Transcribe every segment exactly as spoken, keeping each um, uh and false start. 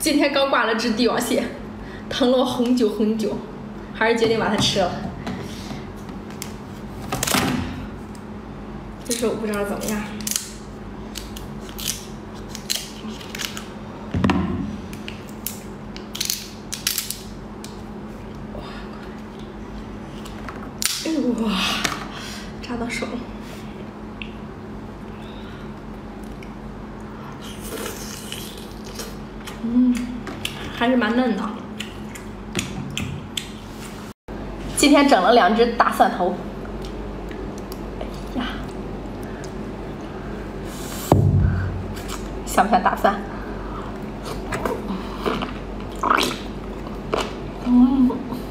今天刚挂了只帝王蟹，疼了我很久很久，还是决定把它吃了。这手不知道怎么样。哎呦哇，扎到手了。 嗯，还是蛮嫩的。今天整了两只大蒜头，哎呀，像不像大蒜？嗯，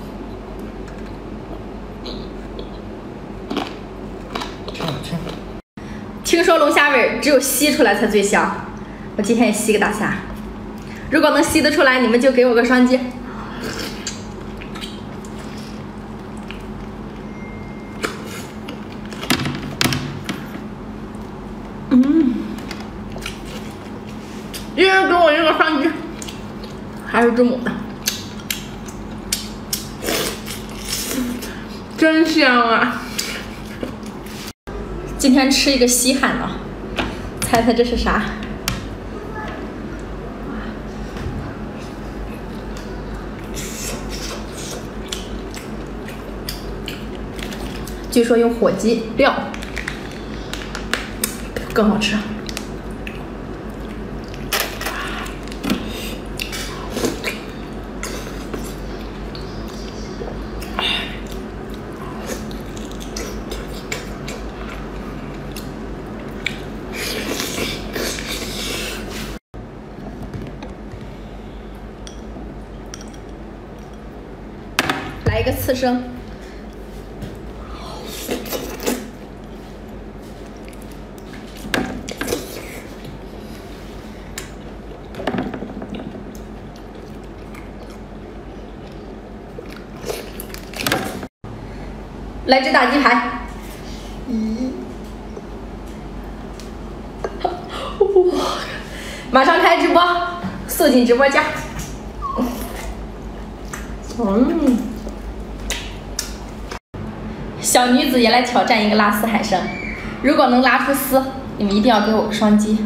挺好吃。 听说龙虾味只有吸出来才最香，我今天也吸个大虾。 如果能吸得出来，你们就给我个双击。嗯，一人给我一个双击，还是这母的，真香啊！今天吃一个稀罕的，猜猜这是啥？ 据说用火鸡料更好吃。来一个刺身。 来只大鸡排，咦，哇！马上开直播，速进直播间。嗯，小女子也来挑战一个拉丝海参，如果能拉出丝，你们一定要给我个双击。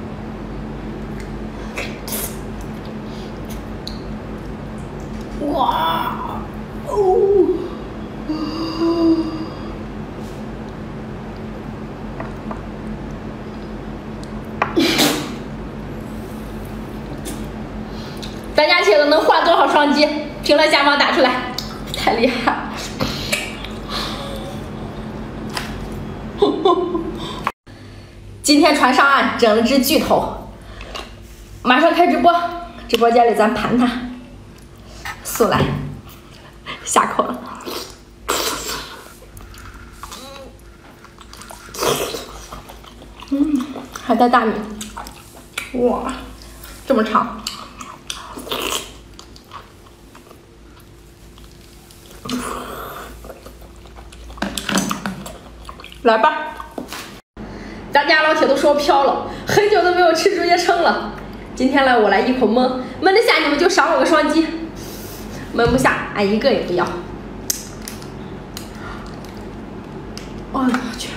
哇！哦！ 咱家茄子能换多少双击？评论下方打出来，太厉害了！今天船上岸整了只巨头，马上开直播，直播间里咱盘它。速来，下口了。 嗯，还带大米，哇，这么长，来吧！咱家老铁都说飘了，很久都没有吃竹节撑了。今天来我来一口焖，焖得下你们就赏我个双击，焖不下俺一个也不要。哎呦我去！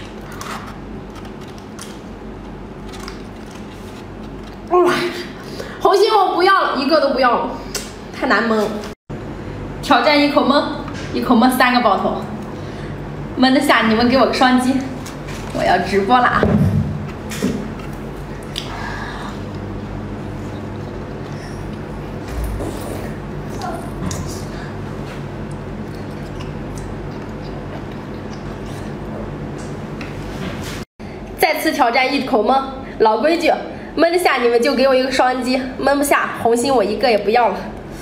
哇，红心我不要了，一个都不要了，太难焖了。挑战一口焖，一口焖三个爆头，焖得下你们给我个双击，我要直播了啊！再次挑战一口焖，老规矩。 焖得下你们就给我一个双击，焖不下红心我一个也不要了。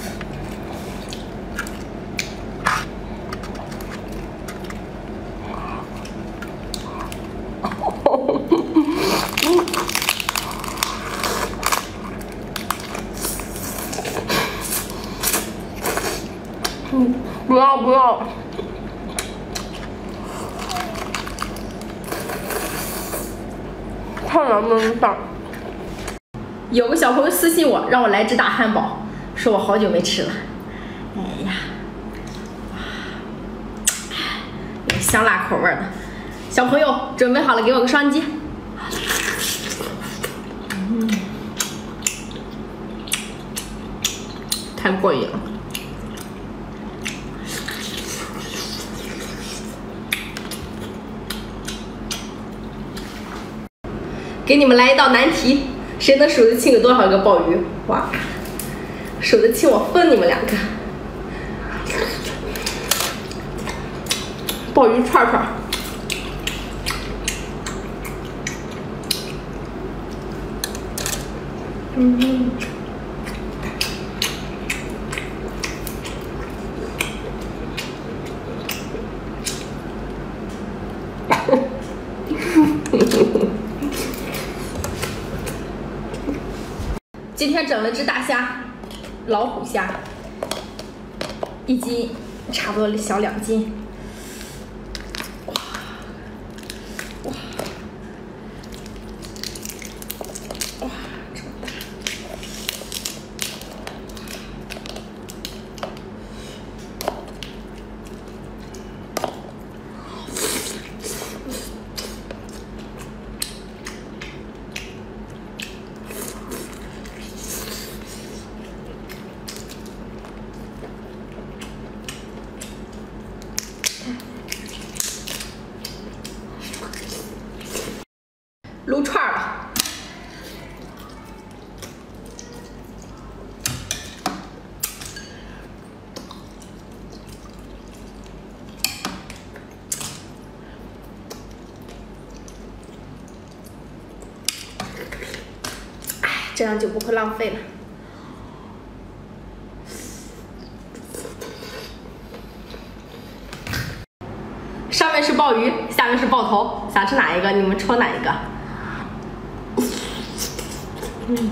嗯，不要不要。太难焖下。 有个小朋友私信我，让我来只大汉堡，说我好久没吃了。哎呀，有香辣口味的。小朋友准备好了，给我个双击。嗯，太过瘾了。给你们来一道难题，谁能数得清有多少个鲍鱼？哇，数得清我分你们两个。鲍鱼串串，嗯，今天整了只大虾，老虎虾，一斤差不多小两斤。哇哇哇，这么大！撸串了，哎，这样就不会浪费了。上面是鲍鱼，下面是爆头，想吃哪一个？你们戳哪一个？嗯，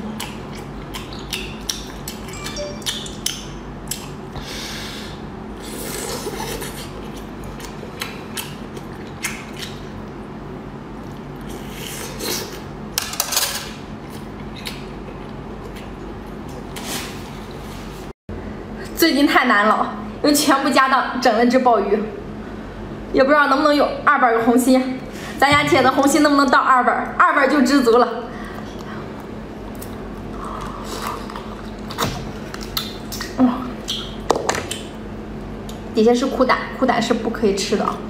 最近太难了，又全部家当整了只鲍鱼，也不知道能不能有二百个红心。咱家铁的红心能不能到二百？二百就知足了。底下是苦胆，苦胆是不可以吃的啊。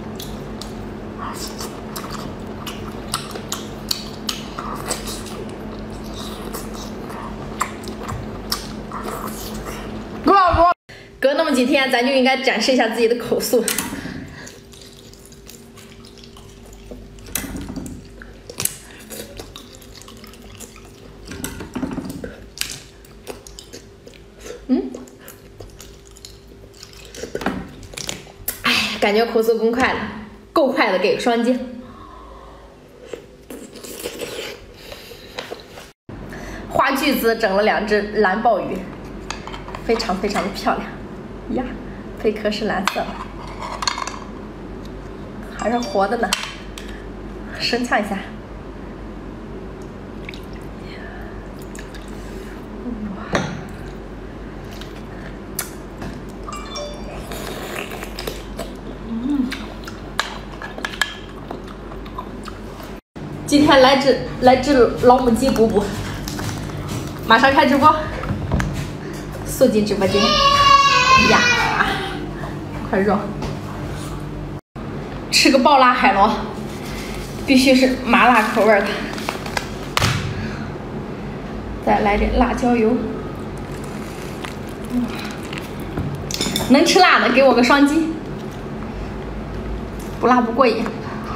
郭老师，隔那么几天，咱就应该展示一下自己的口速。嗯。感觉口速更快了，够快的，给个双击。花锯子整了两只蓝鲍鱼，非常非常的漂亮呀，贝壳是蓝色的，还是活的呢，生呛一下。今天来只来只老母鸡补补，马上开直播，速进直播间呀！快肉，吃个爆辣海螺，必须是麻辣口味的，再来点辣椒油。能吃辣的给我个双击，不辣不过瘾。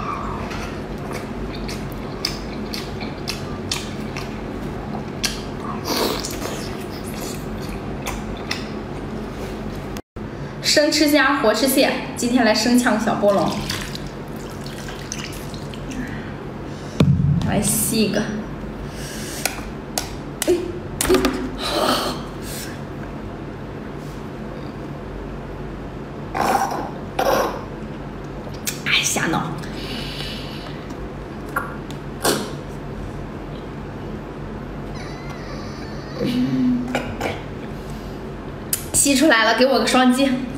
生吃虾，活吃蟹，今天来生呛小波龙，来吸一个。哎，哎，瞎闹。 吸出来了，给我个双击。